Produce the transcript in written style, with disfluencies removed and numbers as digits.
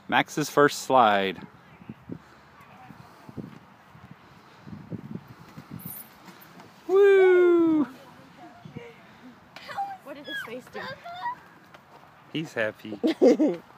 Max's first slide. Woo! What did his face do? He's happy.